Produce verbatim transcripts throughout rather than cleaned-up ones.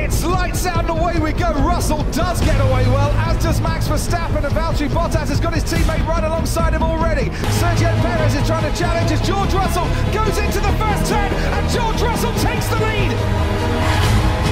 It's lights out and away we go. Russell does get away well, as does Max Verstappen, and Valtteri Bottas has got his teammate right alongside him already. Sergio Perez is trying to challenge as George Russell goes into the first turn, and George Russell takes the lead.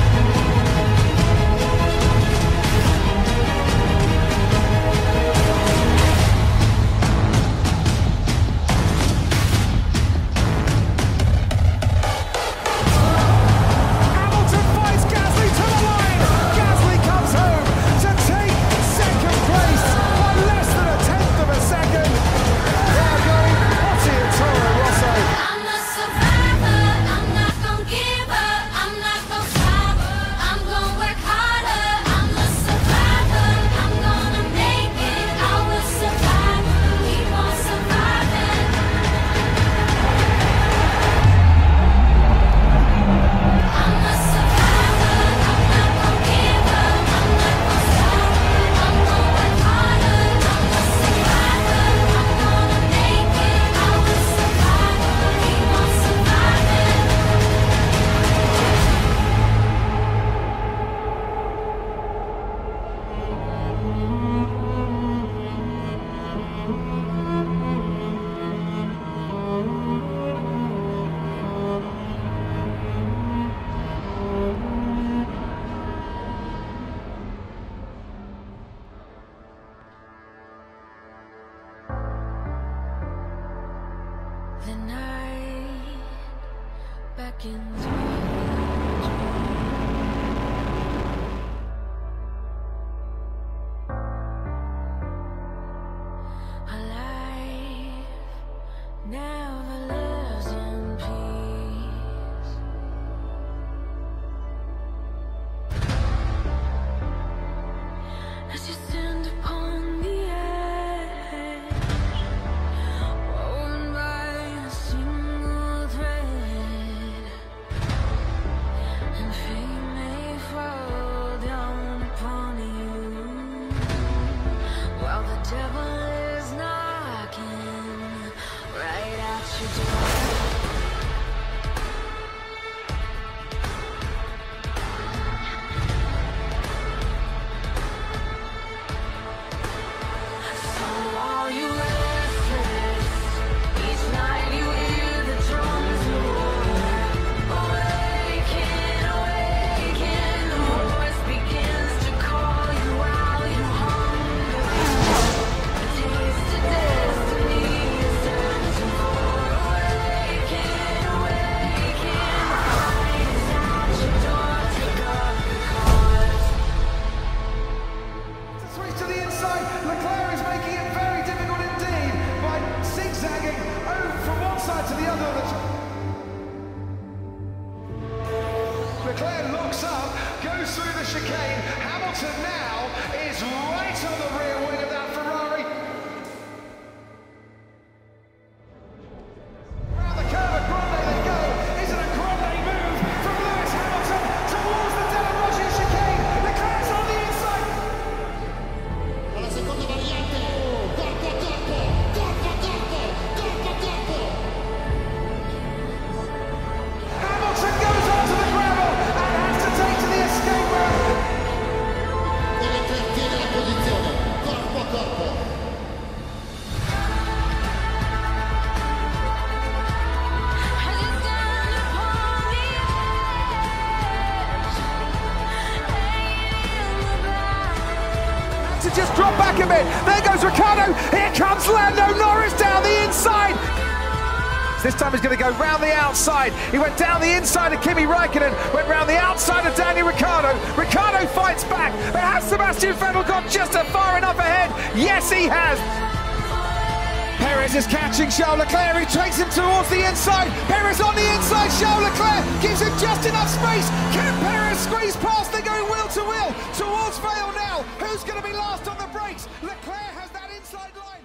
The night beckons me. A life never lives in peace. As you stand upon the edge, woven by a single thread, and fate may fall down upon you, while the devil is knocking right at your door. Leclerc looks up, goes through the chicane. Hamilton now is right on the rear wing of that Ferrari. Around the curve at Grande they go. Is it a Grande move from Lewis Hamilton towards the Della Rossi chicane? Leclerc's on the inside. Alla seconda variante, corpo a corpo, corpo a corpo, corpo a corpo. Hamilton goes onto the gravel and has to take to the escape route. E Leclerc tiene la posizione, corpo a corpo. To just drop back a bit. There goes Ricciardo. Here comes Lando Norris down the inside. This time he's going to go round the outside. He went down the inside of Kimi Räikkönen, went round the outside of Daniel Ricciardo. Ricciardo fights back, but has Sebastian Vettel got just a far enough ahead? Yes, he has. Perez is catching Charles Leclerc. He takes him towards the inside. Perez on the inside. Charles Leclerc gives him just enough space. Can Perez squeeze past? They're going wheel to wheel towards Vale now. Who's going to be last on the brakes? Leclerc has that inside line.